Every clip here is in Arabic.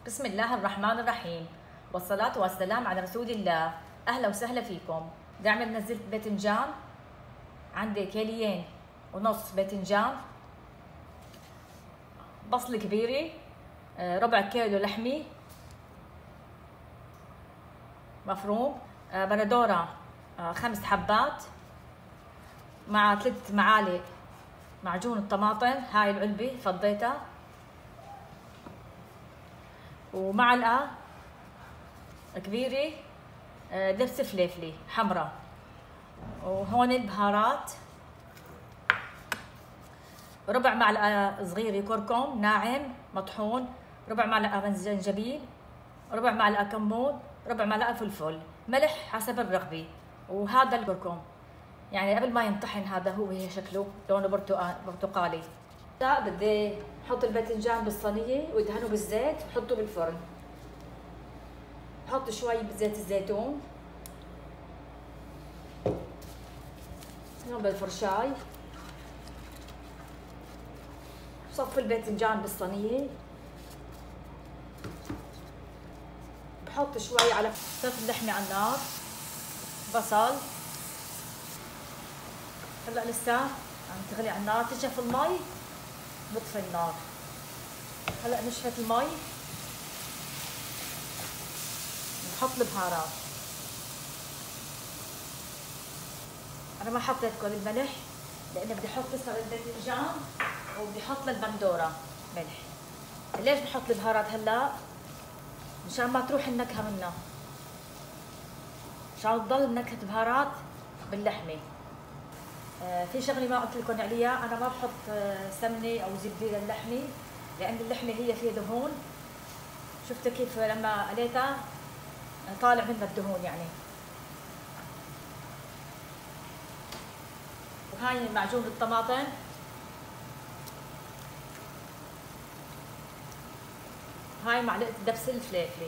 بسم الله الرحمن الرحيم، والصلاة والسلام على رسول الله. أهلا وسهلا فيكم. دعم نزلت باذنجان، عندي كيليين ونص باذنجان، بصل كبيرة، ربع كيلو لحمة مفروم، بندورة 5 حبات، مع 3 معالق معجون الطماطم. هاي العلبة فضيتها، ومعلقة كبيرة دبس فليفلي حمراء، وهون البهارات ربع معلقة صغيرة كركم ناعم مطحون، ربع معلقة من زنجبيل، ربع معلقة كمون، ربع معلقة فلفل، ملح حسب الرغبة. وهذا الكركم يعني قبل ما ينطحن، هذا هو هي شكله لونه برتقالي. لا بدي احط الباذنجان بالصينية وادهنه بالزيت وحطه بالفرن. بحط شوي بزيت الزيتون هون بالفرشاي، بصفي الباذنجان بالصينية، بحط شوي على صف اللحمة على النار، بصل. هلا لسه عم تغلي على النار، تنشف المي بطفي النار. هلا نشفت المي، بحط البهارات. انا ما حطيت كل الملح لاني بدي احط لسه الباذنجان وبدي احط للبندوره ملح. ليش بحط البهارات هلا؟ مشان ما تروح النكهه منها، مشان تضل نكهه بهارات باللحمه. في شغله ما قلت لكم عليها، انا ما بحط سمنه او زبده للحمه، لان اللحمه هي فيها دهون. شفت كيف لما قليتها طالع منها الدهون يعني. وهاي معجون الطماطم، هاي معلقه دبس الفليفلي.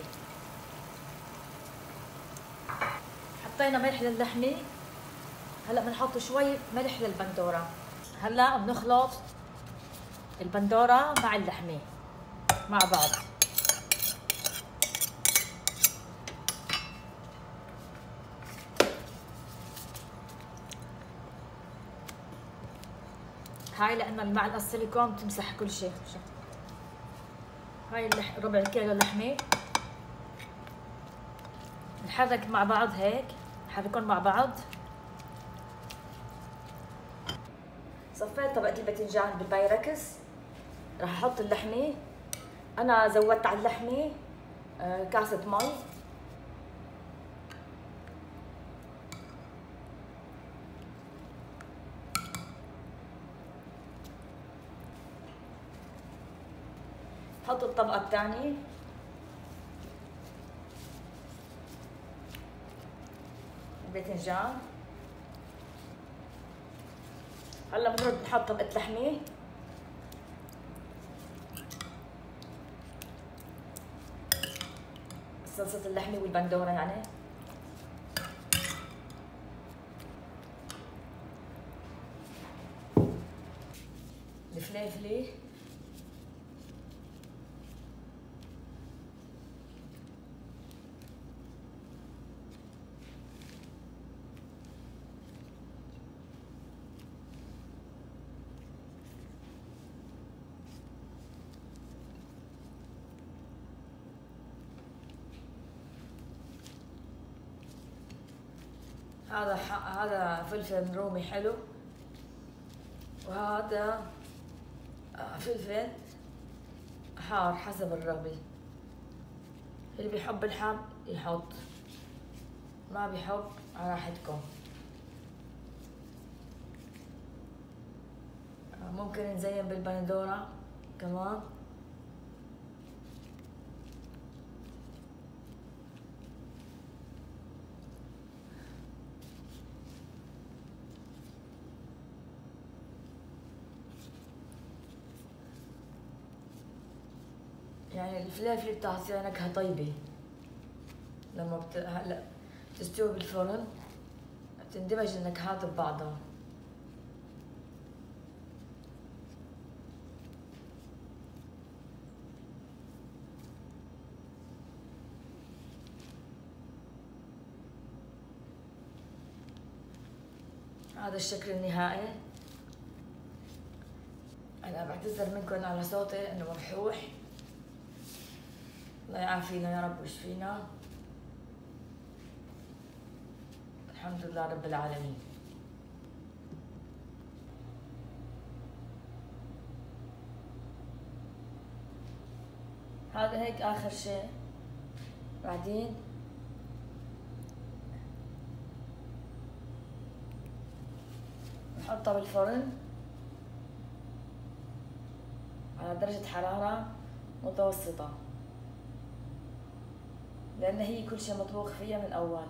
حطينا ملح للحمه، هلا بنحط شوي ملح للبندوره. هلا بنخلط البندوره مع اللحمه مع بعض. هاي لأن المعلقة السيليكون بتمسح كل شيء. هاي ربع كيلو لحمة، نحرك مع بعض هيك، نحركهم مع بعض. صفيت طبقة الباذنجان بالبايركس، راح احط اللحمة. أنا زودت على اللحمة كاسة مي، حط الطبقة الثانية، الباذنجان. هلا بنرد نحط طبقة لحمة، صلصة اللحمة والبندورة يعني. الفليفلي، هذا فلفل رومي حلو، وهذا فلفل حار حسب الرغبة. اللي بيحب الحار يحط، ما بيحب على راحتكم. ممكن نزين بالبندورة كمان. يعني الفلافل بتعطيها نكهة طيبة لما هلا تستوي بالفرن، بتندمج النكهات ببعضها. هذا الشكل النهائي. أنا بعتذر منكم على صوتي إنه مبحوح. الله يعافينا يا رب ويشفينا. الحمد لله رب العالمين. هذا هيك آخر شيء. بعدين نحطها بالفرن على درجة حرارة متوسطة، لأن هي كل شيء مطبوخ فيها من أول.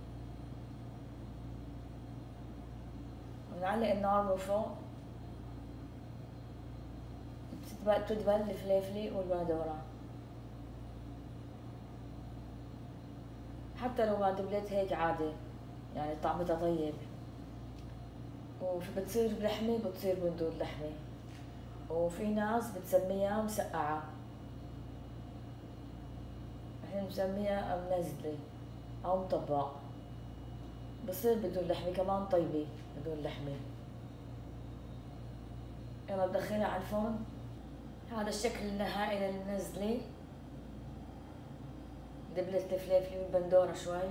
ونعلق النار من فوق، بتدبل الفليفلة والبندورة. حتى لو ما دبلت هيك عادي، يعني طعمتها طيب. وبتصير بلحمة، بتصير بندور لحمة. وفي ناس بتسميها مسقعة، احنا بنسميها منزلة أو مطبق. بصير بدون لحمة كمان طيبة بدون لحمة. يلا بدخلها على الفرن. هذا الشكل النهائي للمنزلة. دبلت الفليفلة والبندورة شوي.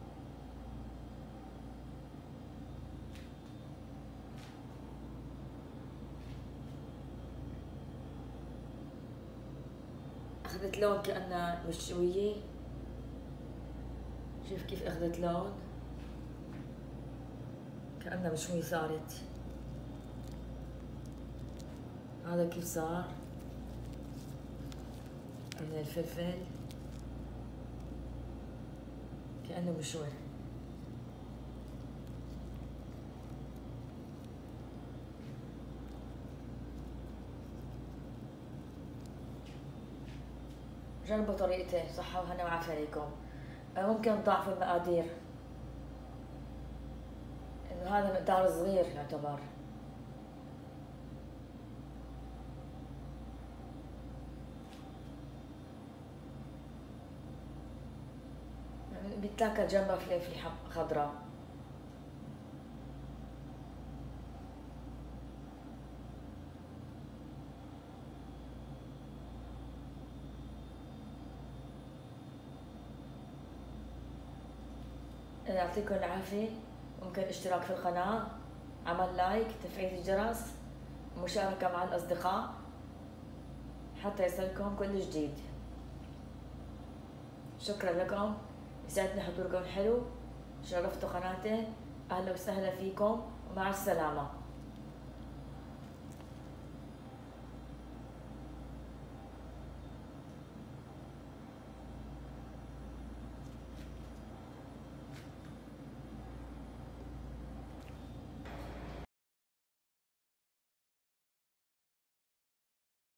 أخذت لون كأنها مشوية. شوف كيف أخذت لون كأنها مشوية صارت. هذا كيف صار. من الفلفل كأنه مشوي. جربوا طريقتي. صحة وهنا وعافية عليكم. ممكن تضاعفوا المقادير، إنه هذا مقدار صغير يعتبر. بيتاكل جنبها فلفل خضراء. يعطيكم العافية. ممكن اشتراك في القناة، عمل لايك، تفعيل الجرس، مشاركة مع الأصدقاء حتى يصلكم كل جديد. شكرا لكم. يسعدني حضوركم الحلو. شرفتوا قناتي. أهلا وسهلا فيكم ومع السلامة.